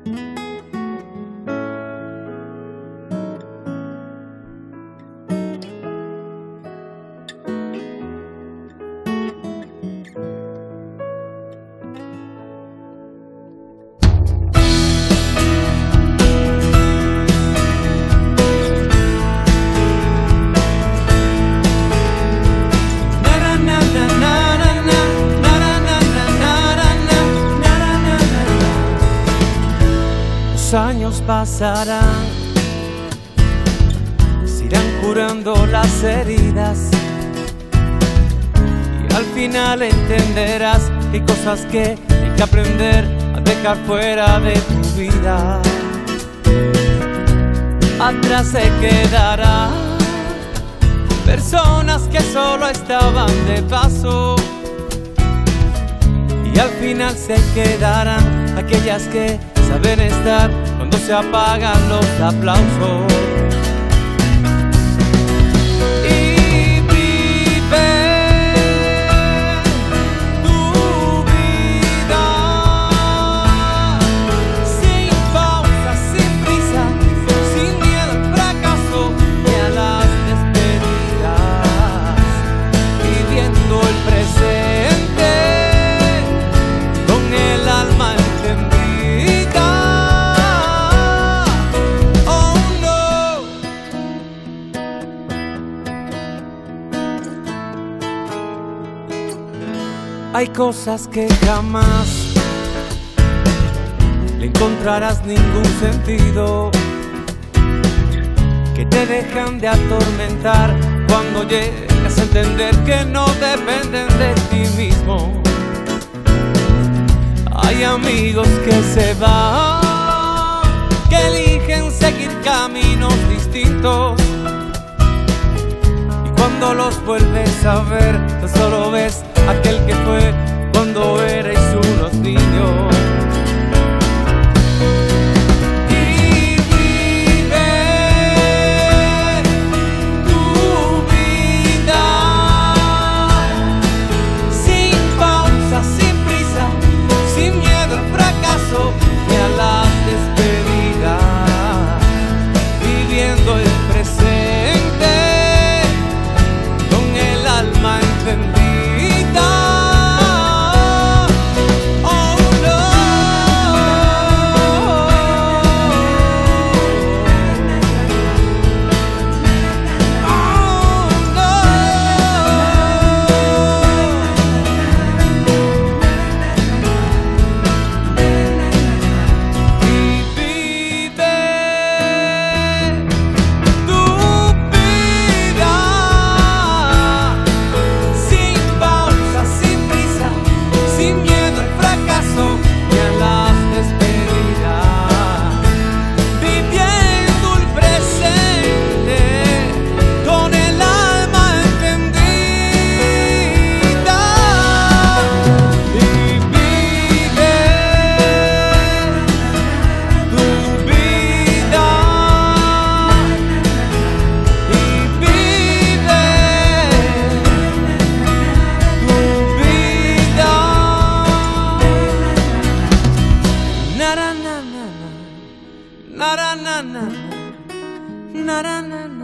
Los años pasarán, se irán curando las heridas y al final entenderás que hay cosas que hay que aprender a dejar fuera de tu vida. Atrás se quedarán personas que solo estaban de paso y al final se quedarán aquellas que saben estar cuando se apagan los aplausos. Y vive tu vida sin pausa, sin prisa, sin miedo al fracaso ni a las despedidas, viviendo el presente con el alma encendida. Hay cosas que jamás le encontrarás ningún sentido, que te dejan de atormentar cuando llegas a entender que no dependen de ti mismo. Hay amigos que se van, que eligen seguir caminos distintos, y cuando los vuelves a ver, tú solo ves aquel que fue cuando erais unos niños. Y vive tu vida sin pausa, sin prisa, sin miedo al fracaso ni a las despedidas, viviendo el presente con el alma encendida. Na na na na na na na na.